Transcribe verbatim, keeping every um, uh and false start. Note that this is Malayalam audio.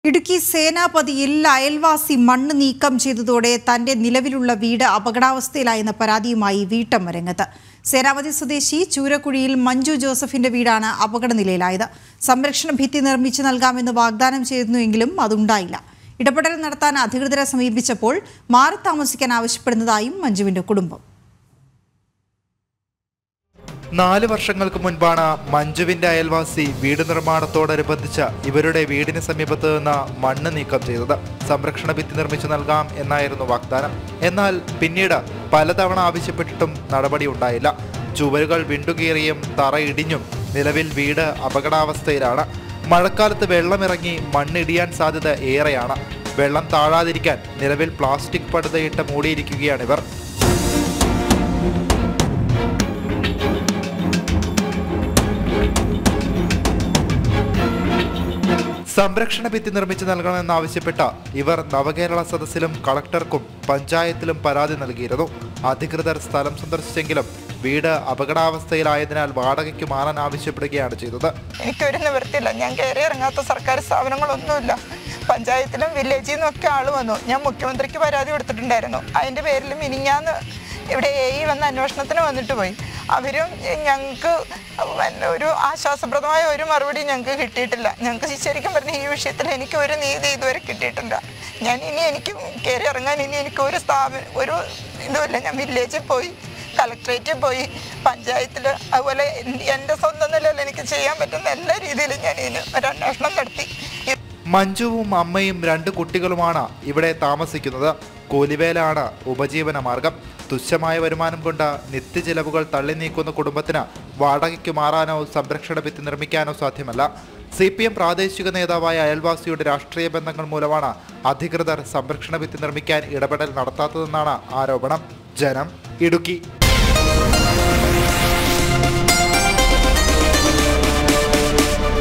ഇടുക്കി സേനാപതിയിൽ അയൽവാസി മണ്ണ് നീക്കം ചെയ്തതോടെ തന്റെ നിലവിലുള്ള വീട് അപകടാവസ്ഥയിലായെന്ന പരാതിയുമായി വീട്ടമ്മ രംഗത്ത്. സേനാപതി സ്വദേശി ചൂരക്കുഴിയിൽ മഞ്ജു ജോസഫിന്റെ വീടാണ് അപകടനിലയിലായത്. സംരക്ഷണ ഭിത്തി നിർമ്മിച്ചു നൽകാമെന്ന് വാഗ്ദാനം ചെയ്തിരുന്നുവെങ്കിലും അതുണ്ടായില്ല. ഇടപെടൽ നടത്താൻ അധികൃതരെ സമീപിച്ചപ്പോൾ മാറി താമസിക്കാൻ ആവശ്യപ്പെടുന്നതായും മഞ്ജുവിന്റെ കുടുംബം. നാല് വർഷങ്ങൾക്ക് മുൻപാണ് മഞ്ജുവിന്റെ അയൽവാസി വീട് നിർമ്മാണത്തോടനുബന്ധിച്ച് ഇവരുടെ വീടിന് സമീപത്ത് നിന്ന് മണ്ണ് നീക്കം ചെയ്തത്. സംരക്ഷണ ഭിത്തി നിർമ്മിച്ചു നൽകാം എന്നായിരുന്നു വാഗ്ദാനം. എന്നാൽ പിന്നീട് പലതവണ ആവശ്യപ്പെട്ടിട്ടും നടപടി ഉണ്ടായില്ല. ചുവരുകൾ വിണ്ടുകീറിയും തറ ഇടിഞ്ഞും നിലവിൽ വീട് അപകടാവസ്ഥയിലാണ്. മഴക്കാലത്ത് വെള്ളമിറങ്ങി മണ്ണിടിയാൻ സാധ്യത ഏറെയാണ്. വെള്ളം താഴാതിരിക്കാൻ നിലവിൽ പ്ലാസ്റ്റിക് പടുതയിട്ട് മൂടിയിരിക്കുകയാണിവർ. സംരക്ഷണ ഭിത്തി നിർമ്മിച്ചു നൽകണമെന്നാവശ്യപ്പെട്ട ഇവർ നവകേരള സദസ്സിലും കളക്ടർക്കും പഞ്ചായത്തിലും പരാതി നൽകിയിരുന്നു. അധികൃതർ സ്ഥലം സന്ദർശിച്ചെങ്കിലും വീട് അപകടാവസ്ഥയിലായതിനാൽ വാടകയ്ക്ക് മാറാൻ ആവശ്യപ്പെടുകയാണ് ചെയ്തത്. എനിക്കൊരു നിവൃത്തിയില്ല. ഞാൻ കയറി ഇറങ്ങാത്ത സർക്കാർ സ്ഥാപനങ്ങളൊന്നുമില്ല. പഞ്ചായത്തിലും വില്ലേജിൽ നിന്നൊക്കെ ആൾ വന്നു. ഞാൻ മുഖ്യമന്ത്രിക്ക് പരാതി കൊടുത്തിട്ടുണ്ടായിരുന്നു. അതിൻ്റെ പേരിൽ മിനിഞ്ഞാന്ന് ഇവിടെ എ ഇ വന്ന് അന്വേഷണത്തിന് വന്നിട്ട് പോയി. അവരും ഞങ്ങൾക്ക് ഒരു ആശ്വാസപ്രദമായ ഒരു മറുപടി ഞങ്ങൾക്ക് കിട്ടിയിട്ടില്ല. ഞങ്ങൾക്ക് ശരിക്കും പറഞ്ഞാൽ ഈ വിഷയത്തിൽ എനിക്ക് ഒരു നീതി ഇതുവരെ കിട്ടിയിട്ടില്ല. ഞാൻ ഇനി എനിക്ക് കയറി ഇറങ്ങാൻ ഇനി എനിക്ക് ഒരു സ്ഥാപനം ഒരു ഇതുമില്ല. ഞാൻ വില്ലേജിൽ പോയി, കളക്ട്രേറ്റിൽ പോയി, പഞ്ചായത്തിൽ, അതുപോലെ എൻ്റെ സ്വന്തം നിലയിൽ എനിക്ക് ചെയ്യാൻ പറ്റുന്ന എല്ലാ രീതിയിലും ഞാൻ ഇതിന് ഒരു അന്വേഷണം നടത്തി. മഞ്ജുവും അമ്മയും രണ്ട് കുട്ടികളുമാണ് ഇവിടെ താമസിക്കുന്നത്. കൂലിവേലാണ് ഉപജീവന മാർഗം. തുച്ഛമായ വരുമാനം കൊണ്ട് നിത്യചെലവുകൾ തള്ളി നീക്കുന്ന കുടുംബത്തിന് വാടകയ്ക്ക് മാറാനോ സംരക്ഷണ ഭിത്തി നിർമ്മിക്കാനോ സാധ്യമല്ല. സി പി എം പ്രാദേശിക നേതാവായ അയൽവാസിയുടെ രാഷ്ട്രീയ ബന്ധങ്ങൾ മൂലമാണ് അധികൃതർ സംരക്ഷണ ഭിത്തി നിർമ്മിക്കാൻ ഇടപെടൽ നടത്താത്തതെന്നാണ് ആരോപണം. ജനം, ഇടുക്കി.